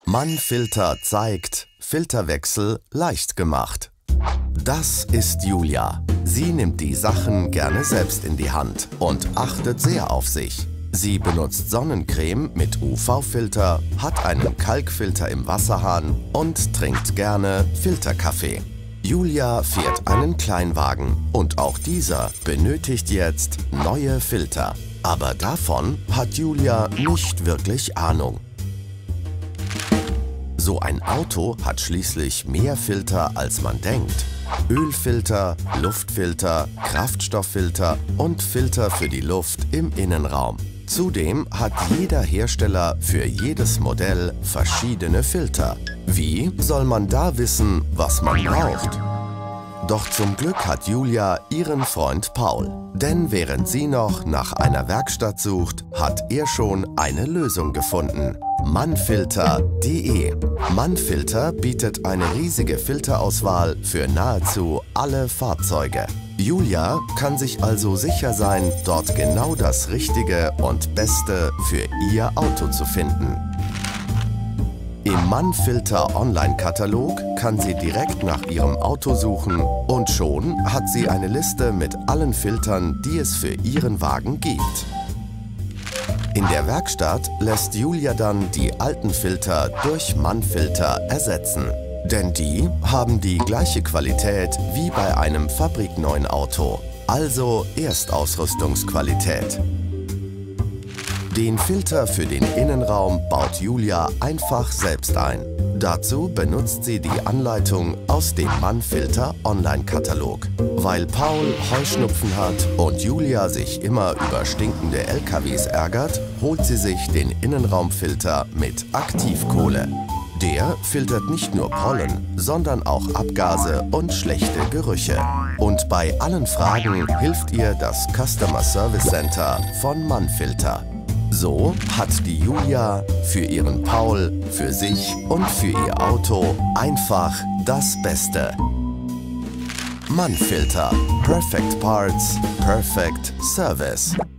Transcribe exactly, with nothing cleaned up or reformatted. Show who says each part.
Speaker 1: Mannfilter zeigt Filterwechsel leicht gemacht. Das ist Julia. Sie nimmt die Sachen gerne selbst in die Hand und achtet sehr auf sich. Sie benutzt Sonnencreme mit U V-Filter, hat einen Kalkfilter im Wasserhahn und trinkt gerne Filterkaffee. Julia fährt einen Kleinwagen und auch dieser benötigt jetzt neue Filter. Aber davon hat Julia nicht wirklich Ahnung. So ein Auto hat schließlich mehr Filter, als man denkt. Ölfilter, Luftfilter, Kraftstofffilter und Filter für die Luft im Innenraum. Zudem hat jeder Hersteller für jedes Modell verschiedene Filter. Wie soll man da wissen, was man braucht? Doch zum Glück hat Julia ihren Freund Paul. Denn während sie noch nach einer Werkstatt sucht, hat er schon eine Lösung gefunden. Mannfilter punkt de. Mannfilter bietet eine riesige Filterauswahl für nahezu alle Fahrzeuge. Julia kann sich also sicher sein, dort genau das Richtige und Beste für ihr Auto zu finden. Im Mannfilter Online-Katalog kann sie direkt nach ihrem Auto suchen und schon hat sie eine Liste mit allen Filtern, die es für ihren Wagen gibt. In der Werkstatt lässt Julia dann die alten Filter durch Mannfilter ersetzen. Denn die haben die gleiche Qualität wie bei einem fabrikneuen Auto, also Erstausrüstungsqualität. Den Filter für den Innenraum baut Julia einfach selbst ein. Dazu benutzt sie die Anleitung aus dem Mannfilter Online-Katalog. Weil Paul Heuschnupfen hat und Julia sich immer über stinkende L K Ws ärgert, holt sie sich den Innenraumfilter mit Aktivkohle. Der filtert nicht nur Pollen, sondern auch Abgase und schlechte Gerüche. Und bei allen Fragen hilft ihr das Customer Service Center von Mannfilter. So hat die Julia für ihren Paul, für sich und für ihr Auto einfach das Beste. Mannfilter. Perfect Parts, Perfect Service.